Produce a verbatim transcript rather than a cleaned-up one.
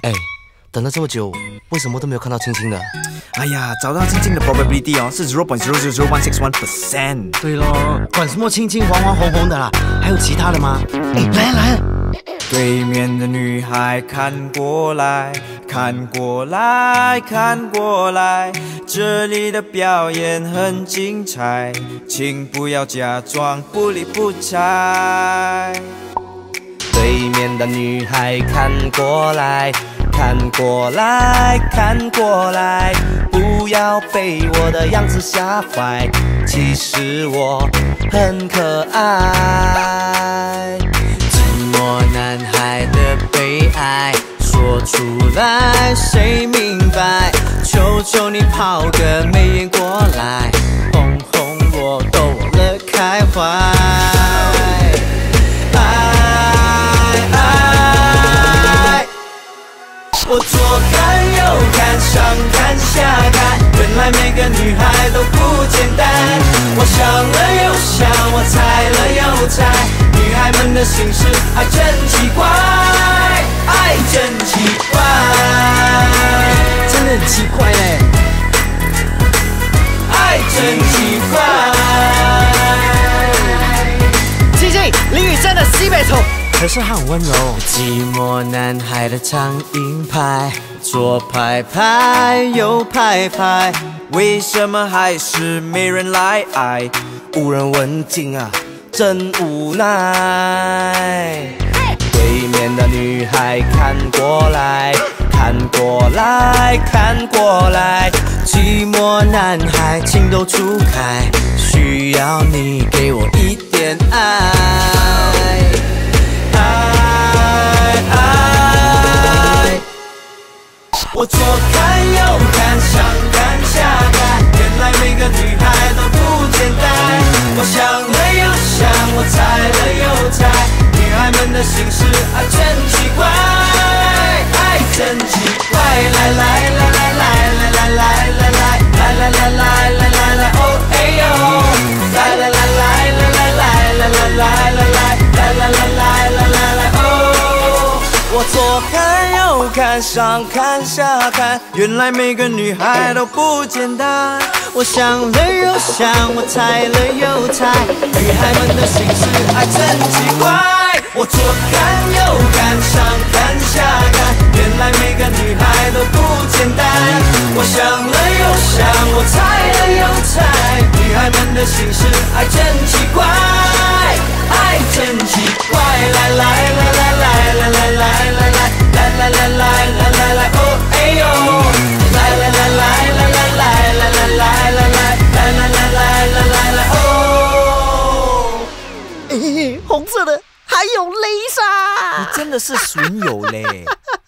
哎，等了这么久，为什么都没有看到青青的？ 哎呀，找到青青的 probability 哦是 zero point zero zero zero one six one percent。 对咯，管什么青青黄黄红红的啦，还有其他的吗？哎，来来。 对面的女孩看过来，看过来，看过来，这里的表演很精彩，请不要假装不理不睬。 对面的女孩看过来，看过来，看过来，不要被我的样子吓坏，其实我很可爱。寂寞男孩的悲哀说出来谁明白？求求你抛个媚眼过来，哄哄我，逗我乐开怀。我左看右看，上看下看，原来每个女孩都不简单。我想了又想，我猜了又猜，女孩们的心事还真奇怪，爱真奇怪， 真的很奇怪嘞， 爱真奇怪。 青青，林雨真的西北头。可是他很温柔。 寂寞男孩的长音牌，左拍拍，右拍拍， 为什么还是没人来爱？ 无人问津啊，真无奈。对面的女孩看过来，看过来，看过来，寂寞男孩情窦初开，需要你给我一点爱。爱爱，我左看右看，上看下看，原来每个女孩都不简单。我想了又想，我猜了又猜，女孩们的心事啊真奇怪，爱真奇怪。来来来来来来来来来来来来来来来来来哦哎呦，来来来来来来来来来来来来来来来来来来哦！我左看右看，上看下看，原来每个女孩都不简单。我想了又想，我猜了又猜，女孩们的心事还真奇怪。我左看右看，上看下看，原来每个女孩都不简单。我想了又想，我猜了又猜，女孩们的心事还真奇怪，爱真奇怪。来来来来来来来来来来来来来来来来来哦哎呦！来来来来来来来来来来来来来来来来来来哦！ 嘿嘿，红色的还有雷莎， 你真的是损友嘞。